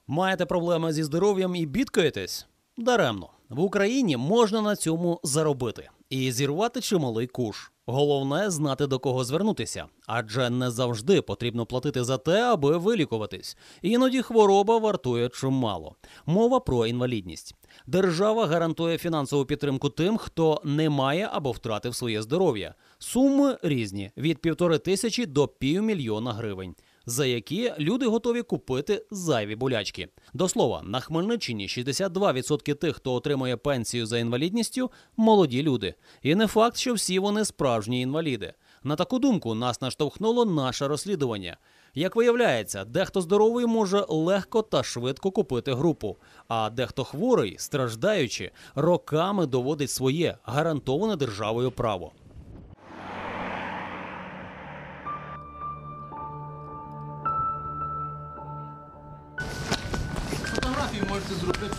Маєте проблеми зі здоров'ям і бідкаєтесь? Даремно. В Україні можна на цьому заробити і зірвати чималий куш. Головне – знати, до кого звернутися, адже не завжди потрібно платити за те, аби вилікуватись. Іноді хвороба вартує чимало. Мова про інвалідність. Держава гарантує фінансову підтримку тим, хто не має або втратив своє здоров'я. Суми різні – від 1500 до 500 000 гривень, за які люди готові купити зайві болячки. До слова, на Хмельниччині 62% тих, хто отримує пенсію за інвалідністю – молоді люди. І не факт, що всі вони справжні інваліди. На таку думку нас наштовхнуло наше розслідування. Як виявляється, дехто здоровий може легко та швидко купити групу, а дехто хворий, страждаючи, роками доводить своє гарантоване державою право. Фотографії можете зробити.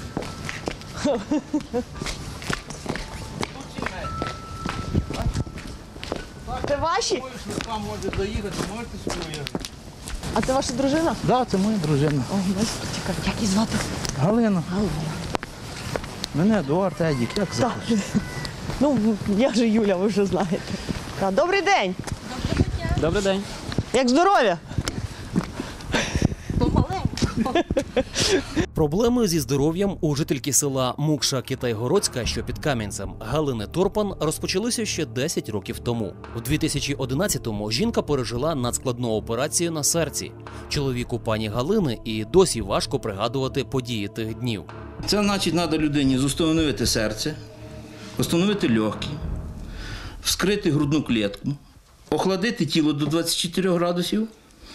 Це ваші? Швидка може доїхати, можете сюди. А це ваша дружина? Так, да, це моя дружина. О, чекай, як її звати? Галина. Галина. Мене Едуард, Едік, як захочеш. Ну, я же Юля, ви вже знаєте. Так, добрий день. Доброго дня. Добрий день. Як здоров'я? Помаленьку. Проблеми зі здоров'ям у жительки села Мукша-Китай-Городська, що під Кам'янцем, Галини Торпан, розпочалися ще 10 років тому. У 2011-му жінка пережила надскладну операцію на серці. Чоловіку пані Галини і досі важко пригадувати події тих днів. Це значить, треба людині установити серце, установити легкі, вскрити грудну клітку, охладити тіло до 24 градусів,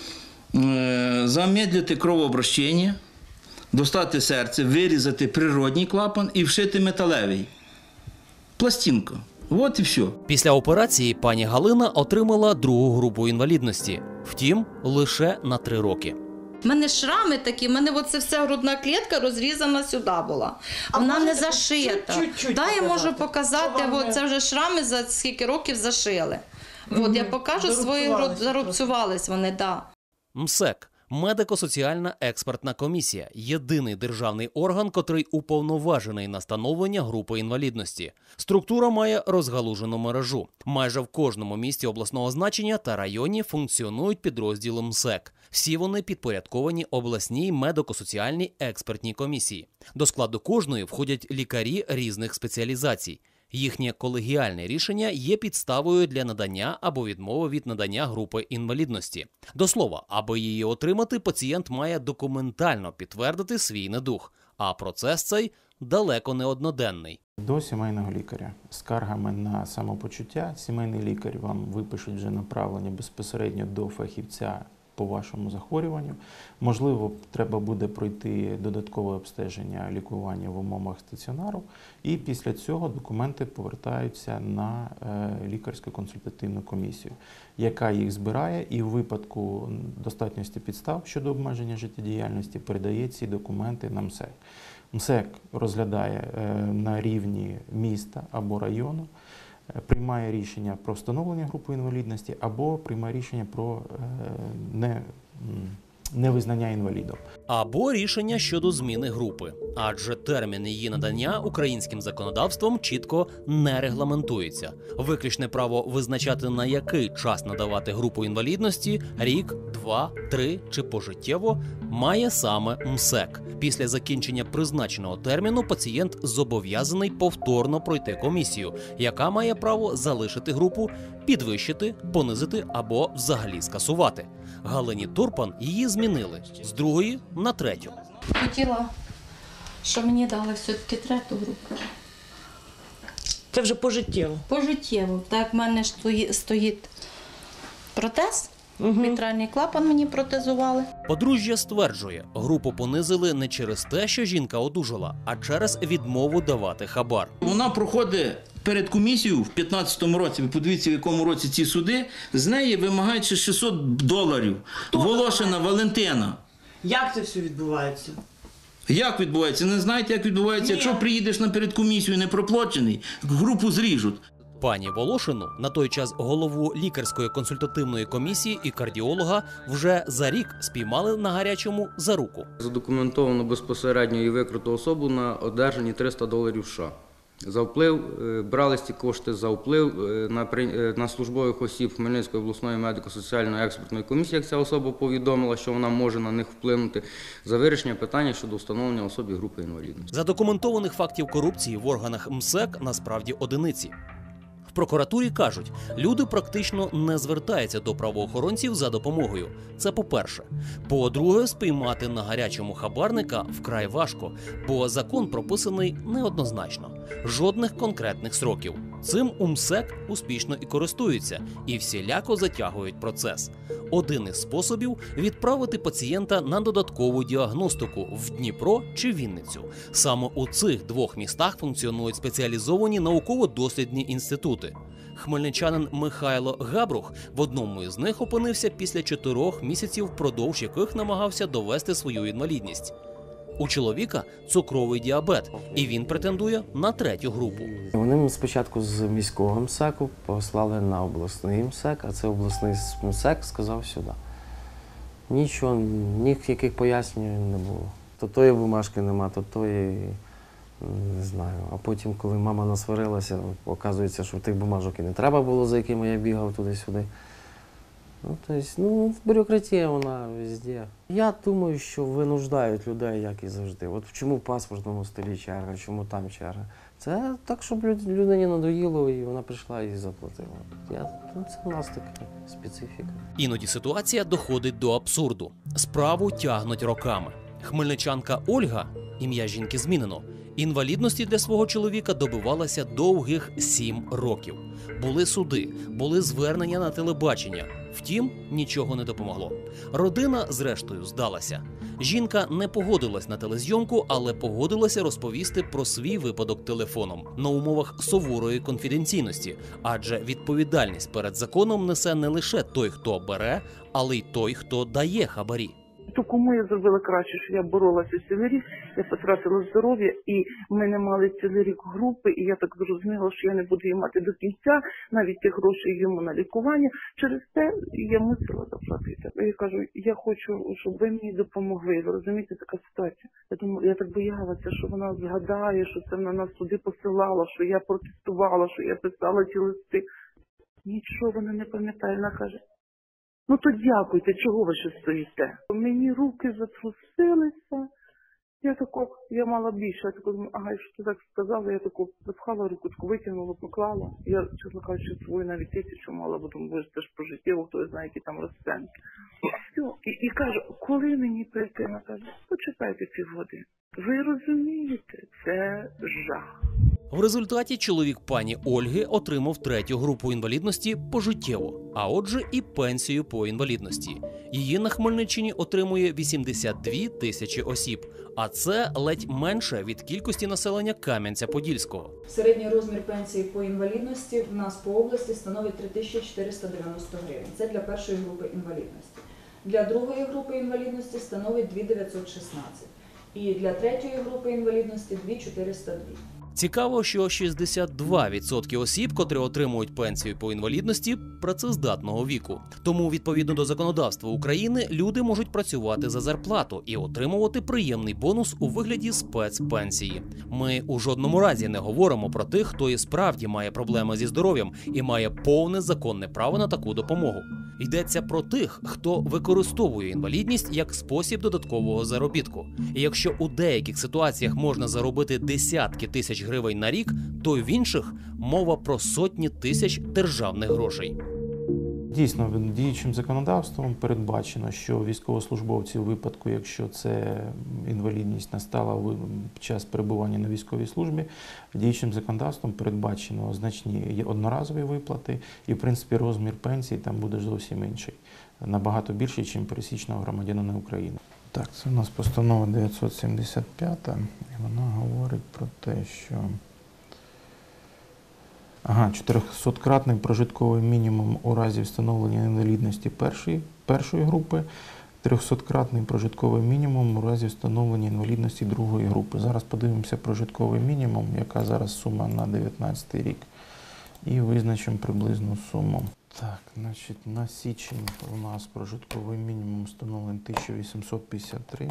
замедлити кровообращення, достати серце, вирізати природній клапан і вшити металевий. Пластинка. От і все. Після операції пані Галина отримала другу групу інвалідності. Втім, лише на 3 роки. У мене шрами такі, в мене оце вся грудна клітка розрізана сюди була. Вона не зашита. Так, я можу показати, от це вже шрами за скільки років зашили. От я покажу свої зарубцювались вони, так. МСЕК – медико-соціальна експертна комісія – єдиний державний орган, котрий уповноважений на становлення групи інвалідності. Структура має розгалужену мережу. Майже в кожному місті обласного значення та районі функціонують підрозділи МСЕК. Всі вони підпорядковані обласній медико-соціальній експертній комісії. До складу кожної входять лікарі різних спеціалізацій. Їхнє колегіальне рішення є підставою для надання або відмови від надання групи інвалідності. До слова, аби її отримати, пацієнт має документально підтвердити свій недуг, а процес цей далеко не одноденний. До сімейного лікаря. З скаргами на самопочуття сімейний лікар вам випишуть вже направлення безпосередньо до фахівця по вашому захворюванню. Можливо, треба буде пройти додаткове обстеження, лікування в умовах стаціонару, і після цього документи повертаються на лікарську консультативну комісію, яка їх збирає і в випадку достатності підстав щодо обмеження життєдіяльності передає ці документи на МСЕК. МСЕК розглядає на рівні міста або району, приймає рішення про встановлення групи інвалідності або приймає рішення про невизнання інвалідом. Або рішення щодо зміни групи, адже термін її надання українським законодавством чітко не регламентується. Виключне право визначати, на який час надавати групу інвалідності – рік, 2, 3 чи пожиттєво – має саме МСЕК. Після закінчення призначеного терміну пацієнт зобов'язаний повторно пройти комісію, яка має право залишити групу, підвищити, понизити або взагалі скасувати. Галині Торпан її змінили з 2-ї на 3-ю. Хотіла, щоб мені дали все-таки 3-ту групу. Це вже пожиттєво. Пожиттєво. Так, в мене стоїть протез, мітральний клапан мені протезували. Подружжя стверджує, групу понизили не через те, що жінка одужала, а через відмову давати хабар. Вона проходить перед комісією в 15-му році, ви подивіться, в якому році ці суди, з неї вимагають ще $600. Волошина Валентина. Як це все відбувається? Як відбувається? Не знаєте, як відбувається? Ні. Якщо приїдеш на передкомісію не проплачений, групу зріжуть. Пані Волошину, на той час голову лікарської консультативної комісії і кардіолога, вже за рік спіймали на гарячому за руку. Задокументовано безпосередньо і викрито особу на одержанні $300 США. За вплив, брались ці кошти за вплив на службових осіб Хмельницької обласної медико-соціальної експертної комісії, як ця особа повідомила, що вона може на них вплинути, за вирішення питання щодо встановлення особі групи інвалідності. Задокументованих фактів корупції в органах МСЕК насправді одиниці. В прокуратурі кажуть, люди практично не звертаються до правоохоронців за допомогою. Це по-перше. По-друге, спіймати на гарячому хабарника вкрай важко, бо закон прописаний неоднозначно. Жодних конкретних сроків. Цим у МСЕК успішно і користуються, і всіляко затягують процес. Один із способів – відправити пацієнта на додаткову діагностику в Дніпро чи Вінницю. Саме у цих двох містах функціонують спеціалізовані науково-дослідні інститути. Хмельничанин Михайло Габрух в одному із них опинився після 4 місяців, впродовж яких намагався довести свою інвалідність. У чоловіка цукровий діабет, і він претендує на 3-ю групу. Вони спочатку з міського МСЕКу послали на обласний МСЕК, а це обласний МСЕК сказав сюди. Нічого, ніяких пояснень не було. То тої бумажки нема, то тої, не знаю. А потім, коли мама насварилася, оказується, що тих бумажок і не треба було, за якими я бігав туди-сюди. Бюрократія вона везде. Я думаю, що винуждають людей, як і завжди. От чому в паспортному столі черга, чому там черга. Це так, щоб людині надоїло, і вона прийшла і заплатила. Це у нас така специфіка. Іноді ситуація доходить до абсурду. Справу тягнуть роками. Хмельничанка Ольга, ім'я жінки змінено, інвалідності для свого чоловіка добивалася довгих 7 років. Були суди, були звернення на телебачення. Втім, нічого не допомогло. Родина, зрештою, здалася. Жінка не погодилась на телезйомку, але погодилася розповісти про свій випадок телефоном на умовах суворої конфіденційності, адже відповідальність перед законом несе не лише той, хто бере, але й той, хто дає хабарі. То кому я зробила краще, що я боролася цілий рік, я потратила здоров'я, і ми не мали цілий рік групи, і я так зрозуміла, що я не буду її мати до кінця, навіть ті гроші йому на лікування. Через те я мусила заплатити. Я кажу, я хочу, щоб ви мені допомогли. Ви розумієте, така ситуація. Я так боялася, що вона згадає, що це вона нас туди посилала, що я протестувала, що я писала ті листи. Нічого вона не пам'ятає, вона каже, ну то дякуйте, чого ви ще стоїте? Мені руки затрусилися. Я мала більше, я таку думаю, якщо ти так сказала, я таку запхала руку, витягнула, поклала. Я, чесно кажучи, свою навіть 1000 мала, бо думаю, боже, це ж пожиттєво, хто знає, які там розценки. І кажу, коли мені прийти? Вона каже, почекайте півгодини. Ви розумієте, це жах. В результаті чоловік пані Ольги отримав 3-ю групу інвалідності пожиттєво, а отже і пенсію по інвалідності. Її на Хмельниччині отримує 82 тисячі осіб, а це ледь менше від кількості населення Кам'янця-Подільського. Середній розмір пенсії по інвалідності в нас по області становить 3490 гривень. Це для 1-ї групи інвалідності. Для 2-ї групи інвалідності становить 2916. І для 3-ї групи інвалідності 2402. Цікаво, що 62% осіб, котрі отримують пенсію по інвалідності, працездатного віку. Тому, відповідно до законодавства України, люди можуть працювати за зарплату і отримувати приємний бонус у вигляді спецпенсії. Ми у жодному разі не говоримо про тих, хто і справді має проблеми зі здоров'ям і має повне законне право на таку допомогу. Йдеться про тих, хто використовує інвалідність як спосіб додаткового заробітку. І якщо у деяких ситуаціях можна заробити десятки тисяч гривень на рік, то в інших мова про сотні тисяч державних грошей. Дійсно, діючим законодавством передбачено, що військовослужбовці у випадку, якщо це інвалідність настала під час перебування на військовій службі, діючим законодавством передбачено значні одноразові виплати і, в принципі, розмір пенсії там буде зовсім інший, набагато більший, ніж пересічного громадянина України. Так, це у нас постанова 975, і вона говорить про те, що 400-кратний прожитковий мінімум у разі встановлення інвалідності першої групи, 300-кратний прожитковий мінімум у разі встановлення інвалідності 2-ї групи. Зараз подивимося прожитковий мінімум, яка зараз сума на 2019 рік. І визначимо приблизну суму. Так, значить, на січень у нас прожитковий мінімум встановлений 1853.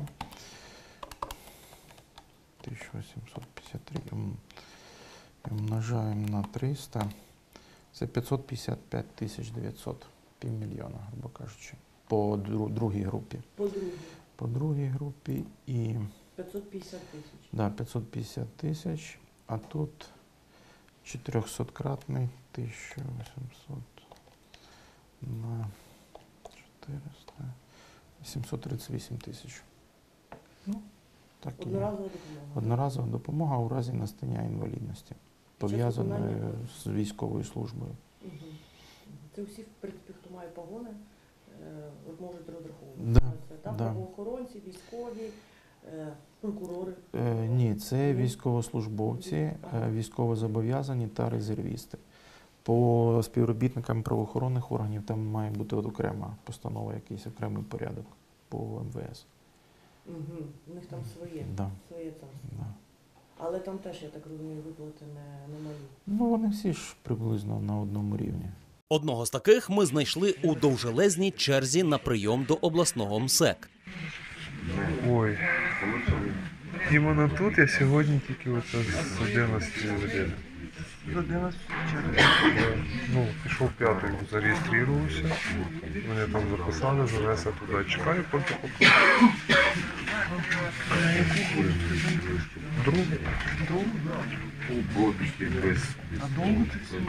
1853 і умножаємо на 300. Це 555 900, півмільйона, грубо кажучи, по другій групі. По другій групі і 550 тисяч. Да, 550 тисяч, а тут 400-кратний 1800 на 400, 738 тисяч. Ну, так і є. Одноразова допомога у разі настання інвалідності, пов'язаної з військовою службою. Це всі, в принципі, хто має погони, можуть розраховувати. Да, правоохоронці, військові, прокурори. Ні, це військовослужбовці, військовозобов'язані та резервісти. По співробітникам правоохоронних органів там має бути окрема постанова, якийсь окремий порядок по МВС. У них там своє царство. Да. Але там теж, я так розумію, виплати не малі. Ну, вони всі ж приблизно на одному рівні. Одного з таких ми знайшли у довжелезній черзі на прийом до обласного МСЕК. Ой, іменно тут я сьогодні тільки оце з 11 години. З 11 Ну, пішов 5-й, зареєструвався, мене там записали, занесли туди, чекаю, поки Другий? А довго ти всі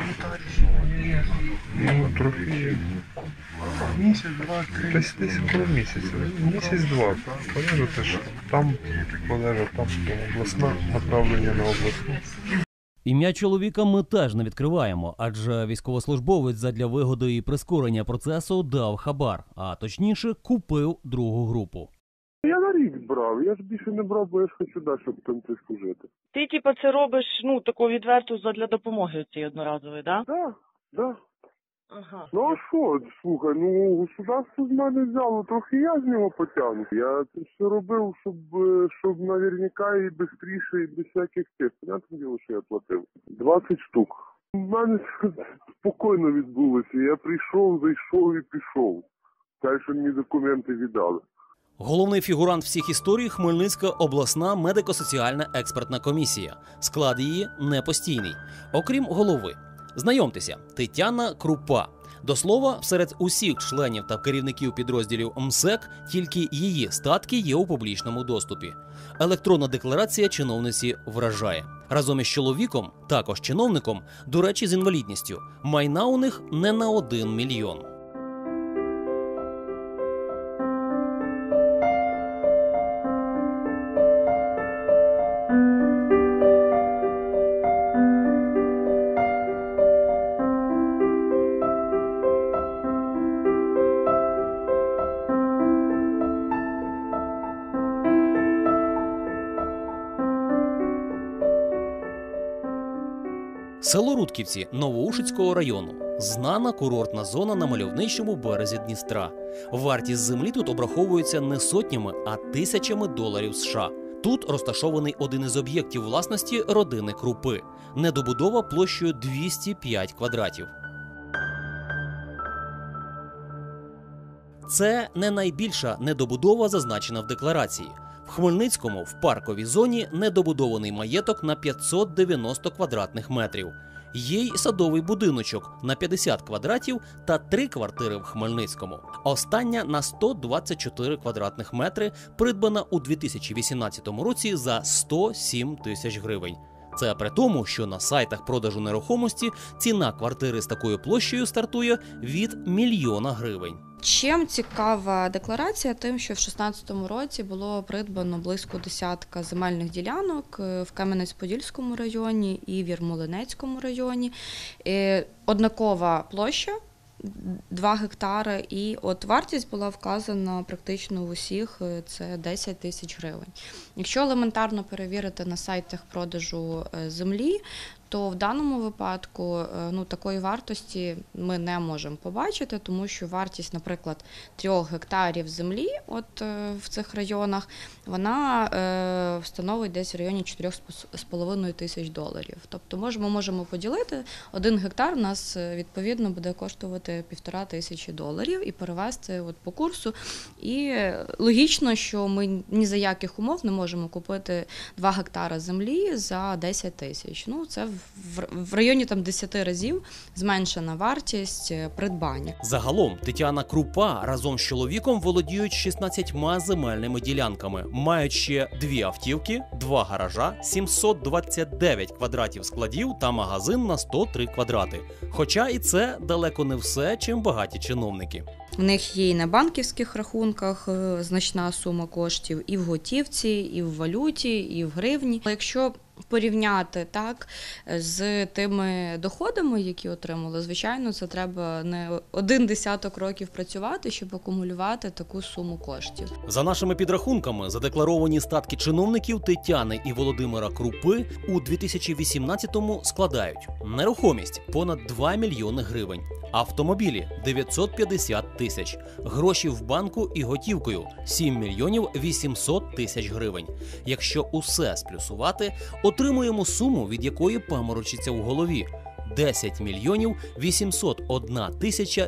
Ну, трохи є. Місяць, два, три. Десь около місяця. Місяць-два. Полежу теж там, полежу там, обласна, направлення на обласну. Ім'я чоловіка ми теж не відкриваємо, адже військовослужбовець задля вигоди і прискорення процесу дав хабар, а точніше купив другу групу. Я на рік брав, я ж більше не брав, бо я ж хочу далі, щоб там це служити. Ти, це робиш, таку відверту задля допомоги цієї одноразової, так? Так. Ага. Ну а що, слухай, государство з мене взяло, трохи я з нього потягну. Я це все робив, щоб наверняка і швидше, і без всяких тих. Понятне діло, що я платив. 20 штук. У мене спокійно відбулося. Я прийшов, зайшов і пішов. Те, що мені документи віддали. Головний фігурант всіх історій – Хмельницька обласна медико-соціальна експертна комісія. Склад її непостійний. Окрім голови. Знайомтеся, Тетяна Крупа. До слова, серед усіх членів та керівників підрозділів МСЕК тільки її статки є у публічному доступі. Електронна декларація чиновниці вражає. Разом із чоловіком, також чиновником, до речі, з інвалідністю, майна у них не на 1 мільйон. Село Рудківці Новоушицького району. Знана курортна зона на мальовничому березі Дністра. Вартість землі тут обраховується не сотнями, а тисячами доларів США. Тут розташований один із об'єктів власності родини Крупи. Недобудова площею 205 квадратів. Це не найбільша недобудова, зазначена в декларації. В Хмельницькому в парковій зоні недобудований маєток на 590 квадратних метрів. Є й садовий будиночок на 50 квадратів та 3 квартири в Хмельницькому. Остання на 124 квадратних метри, придбана у 2018 році за 107 тисяч гривень. Це при тому, що на сайтах продажу нерухомості ціна квартири з такою площею стартує від 1 мільйона гривень. Чим цікава декларація? Тим, що в 2016 році було придбано близько десятка земельних ділянок в Кам'янець-Подільському районі і в Ярмолинецькому районі. Однакова площа, 2 гектари, і вартість була вказана практично в усіх, це 10 тисяч гривень. Якщо елементарно перевірити на сайтах продажу землі, то в даному випадку такої вартості ми не можемо побачити, тому що вартість, наприклад, 3 гектарів землі в цих районах, вона становить десь в районі 4,5 тисяч доларів. Тобто ми можемо поділити, 1 гектар у нас відповідно буде коштувати 1,5 тисячі доларів і перевести по курсу. І логічно, що ми ні за яких умов не можемо купити 2 гектара землі за 10 тисяч. Це в районі 10 разів зменшена вартість придбання. Загалом Тетяна Крупа разом з чоловіком володіють 16 земельними ділянками, мають ще 2 автівки, 2 гаража, 729 квадратів складів та магазин на 103 квадрати. Хоча і це далеко не все, чим багаті чиновники. В них є і на банківських рахунках значна сума коштів, і в готівці, і в валюті, і в гривні. Якщо порівняти з тими доходами, які отримали, звичайно, це треба не 10 років працювати, щоб акумулювати таку суму коштів. За нашими підрахунками, задекларовані статки чиновників Тетяни і Володимира Крупи у 2018-му складають: нерухомість – понад 2 мільйони гривень, автомобілі – 950 тисяч, гроші в банку і готівкою – 7 мільйонів 800 тисяч гривень. Якщо усе сплюсувати, отримуємо суму, від якої паморочиться в голові – 10 мільйонів 801 тисяча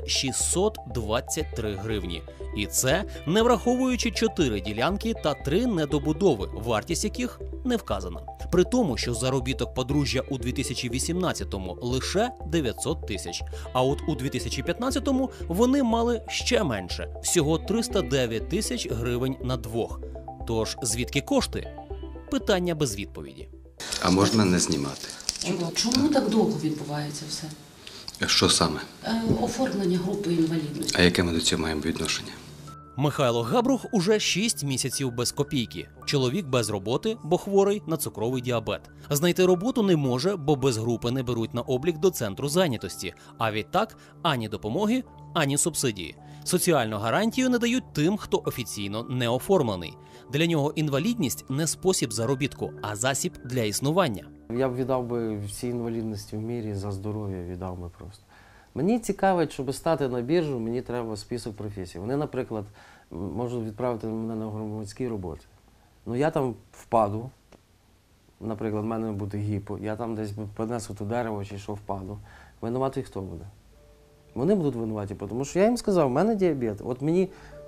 623 гривні. І це не враховуючи 4 ділянки та 3 недобудови, вартість яких не вказана. При тому, що заробіток подружжя у 2018-му лише 900 тисяч, а от у 2015-му вони мали ще менше – всього 309 тисяч гривень на двох. Тож звідки кошти? Питання без відповіді. А можна не знімати? Чому так довго відбувається все? Що саме? Оформлення групи інвалідності. А яке ми до цього маємо відношення? Михайло Габрух уже 6 місяців без копійки. Чоловік без роботи, бо хворий на цукровий діабет. Знайти роботу не може, бо без групи не беруть на облік до центру зайнятості. А відтак ані допомоги, ані субсидії. Соціальну гарантію не дають тим, хто офіційно не оформлений. Для нього інвалідність не спосіб заробітку, а засіб для існування. Я б віддав би всі інвалідності в мірі за здоров'я, віддав би просто. Мені цікавить, щоб стати на біржу, мені треба список професій. Вони, наприклад, можуть відправити мене на громадські роботи. Я там впаду, наприклад, в мене буде гіпо, я там десь принесу то дерево чи що впаду. Винуватий хто буде? Вони будуть винуваті, тому що я їм сказав, в мене діабет, от мені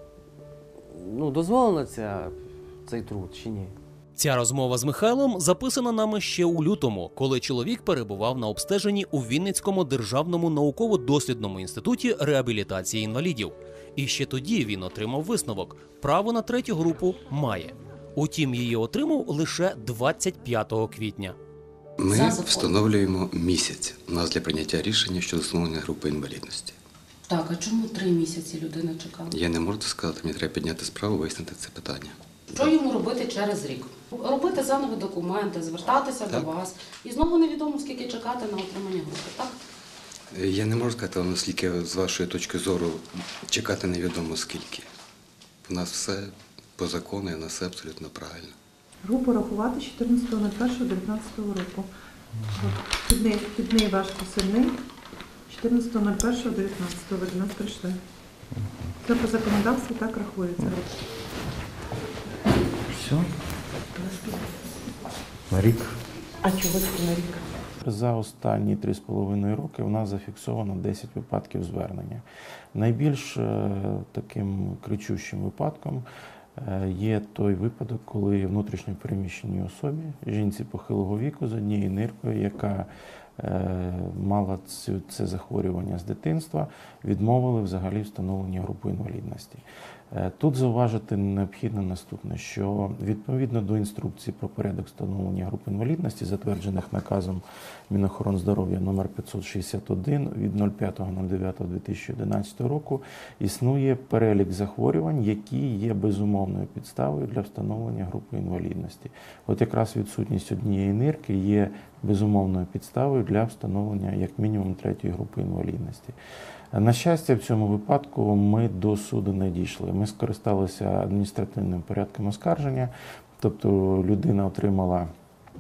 дозволено цей труд чи ні? Ця розмова з Михайлом записана нами ще у лютому, коли чоловік перебував на обстеженні у Вінницькому державному науково-дослідному інституті реабілітації інвалідів. І ще тоді він отримав висновок – право на 3-ю групу має. Утім, її отримав лише 25 квітня. Ми встановлюємо місяць у нас для прийняття рішення щодо встановлення групи інвалідності. Так, а чому 3 місяці людина чекала? Я не можу сказати, мені треба підняти справу, вияснити це питання. Що йому робити через рік? Робити заново документи, звертатися до вас. І знову невідомо, скільки чекати на отримання групи, так? Я не можу сказати вам, наскільки, з вашої точки зору, чекати невідомо скільки. У нас все по закону і у нас все абсолютно правильно. Групу рахувати 14.01.19 року. Підний ваш посильний 14.01.19 ви до нас прийшли. Це по законодавству так рахується. Все? На рік. А чого це на рік? За останні 3,5 роки у нас зафіксовано 10 випадків звернення. Найбільш таким кричущим випадком є той випадок, коли внутрішньо переміщеній особі, жінці похилого віку з однією ниркою, яка мала це захворювання з дитинства, відмовили взагалі встановлення групи інвалідності. Тут зауважити необхідно наступне, що відповідно до інструкції про порядок встановлення групи інвалідності, затверджених наказом Мінохорони номер 561 від 05.09.2011 року, існує перелік захворювань, які є безумовною підставою для встановлення групи інвалідності. От якраз відсутність однієї нирки є безумовною підставою для встановлення як мінімум 3-ї групи інвалідності. На щастя, в цьому випадку ми до суду не дійшли. Ми скористалися адміністративним порядком оскарження, тобто людина отримала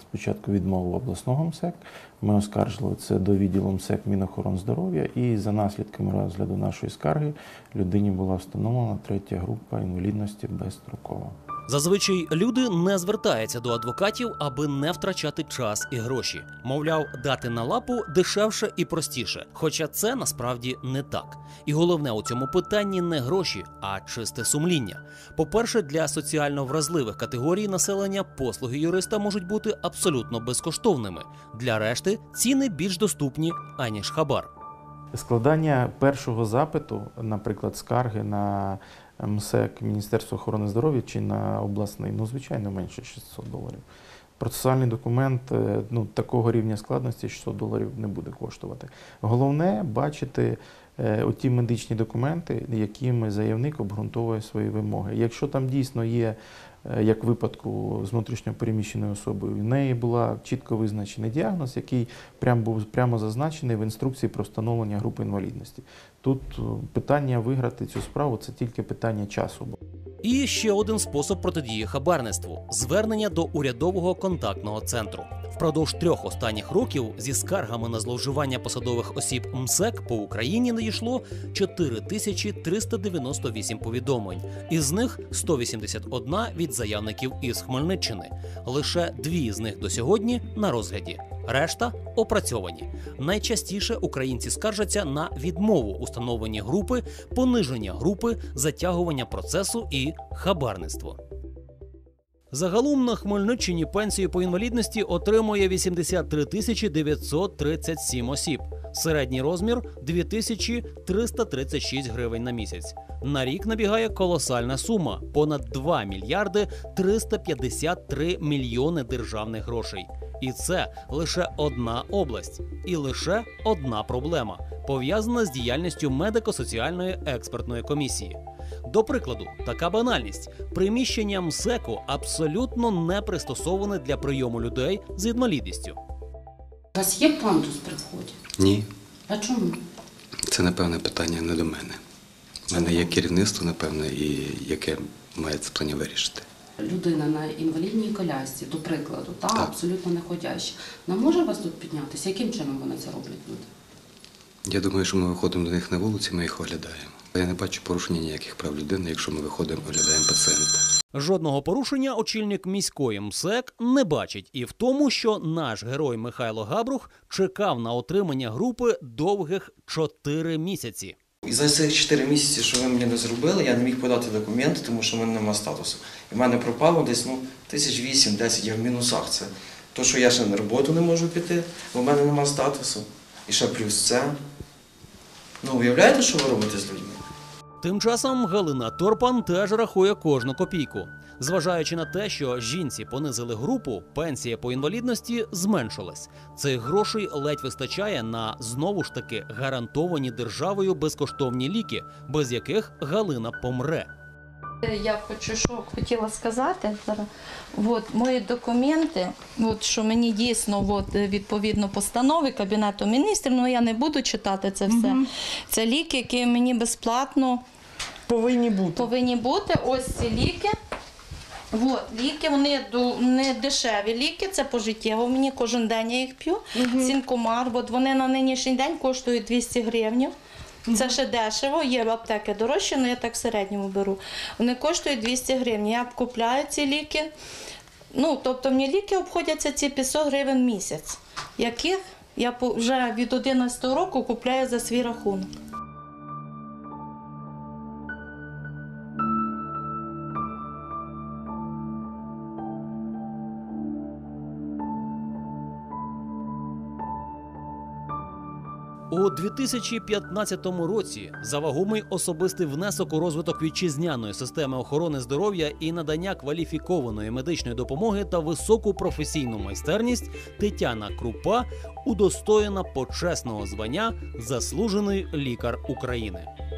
спочатку відмову обласного МСЕК, ми оскаржили це до відділу МСЕК Мінохорони і за наслідками розгляду нашої скарги людині була встановлена 3-я група інвалідності безстроково. Зазвичай люди не звертаються до адвокатів, аби не втрачати час і гроші. Мовляв, дати на лапу дешевше і простіше. Хоча це насправді не так. І головне у цьому питанні не гроші, а чисте сумління. По-перше, для соціально вразливих категорій населення послуги юриста можуть бути абсолютно безкоштовними. Для решти ціни більш доступні, аніж хабар. Складання першого запиту, наприклад, скарги на МСЕК Міністерства охорони здоров'я чи на обласний, звичайно, менше $600. Процесуальний документ такого рівня складності $600 не буде коштувати. Головне бачити оті медичні документи, якими заявник обґрунтовує свої вимоги. Якщо там дійсно є, як в випадку з внутрішньо переміщеною особою, в неї була чітко визначений діагноз, який був прямо зазначений в інструкції про встановлення групи інвалідності. Тут питання виграти цю справу – це тільки питання часу. І ще один спосіб протидії хабарництву – звернення до урядового контактного центру. Впродовж 3 останніх років зі скаргами на зловживання посадових осіб МСЕК по Україні надійшло 4398 повідомлень. Із них 181 від заявників із Хмельниччини. Лише 2 з них до сьогодні на розгляді. Решта – опрацьовані. Найчастіше українці скаржаться на відмову у встановленні групи, пониження групи, затягування процесу і хабарництво. Загалом на Хмельниччині пенсію по інвалідності отримує 83 937 осіб. Середній розмір – 2336 гривень на місяць. На рік набігає колосальна сума – понад 2 мільярди 353 мільйони державних грошей. І це лише одна область. І лише одна проблема – пов'язана з діяльністю медико-соціальної експертної комісії. До прикладу, така банальність. Приміщення МСЕКу абсолютно не пристосоване для прийому людей з інвалідністю. У вас є пандус при вході? Ні. А чому? Це, напевне, питання не до мене. У мене є керівництво, напевне, яке має це питання вирішити. Людина на інвалідній колясці, до прикладу, абсолютно не ходяща. Вона може вас тут піднятися? Яким чином вони це роблять люди? Я думаю, що ми виходимо до них на вулиці, ми їх оглядаємо. Я не бачу порушення ніяких прав людини, якщо ми виходимо, оглядаємо пацієнта. Жодного порушення очільник міської МСЕК не бачить і в тому, що наш герой Михайло Габрух чекав на отримання групи довгих 4 місяці. І за цих 4 місяці, що ви мені не зробили, я не міг подати документи, тому що в мене немає статусу. І в мене пропало десь 1008-10, я в мінусах. Це то, що я ще на роботу не можу піти, бо в мене немає статусу. І ще плюс це. Уявляєте, що ви робите з людьми? Тим часом Галина Торпан теж рахує кожну копійку. Зважаючи на те, що жінці понизили групу, пенсія по інвалідності зменшилась. Цих грошей ледь вистачає на, знову ж таки, гарантовані державою безкоштовні ліки, без яких Галина помре. Я хотіла сказати, мої документи, що мені дійсно відповідно постанови Кабінету міністрів, я не буду читати це все. Це ліки, які мені безплатно повинні бути. Ось ці ліки. Ліки, вони не дешеві ліки, це пожиттєво, мені кожен день я їх п'ю. Сінкомар, вони на нинішній день коштують 200 гривень. Це ще дешево, є аптеки дорожчі, але я так в середньому беру. Вони коштують 200 гривень. Я купляю ці ліки. Тобто мені ліки обходяться ці 500 гривень в місяць, яких я вже від 11 року купляю за свій рахунок. У 2015 році за вагомий особистий внесок у розвиток вітчизняної системи охорони здоров'я і надання кваліфікованої медичної допомоги та високу професійну майстерність Тетяна Крупа удостоєна почесного звання «Заслужений лікар України».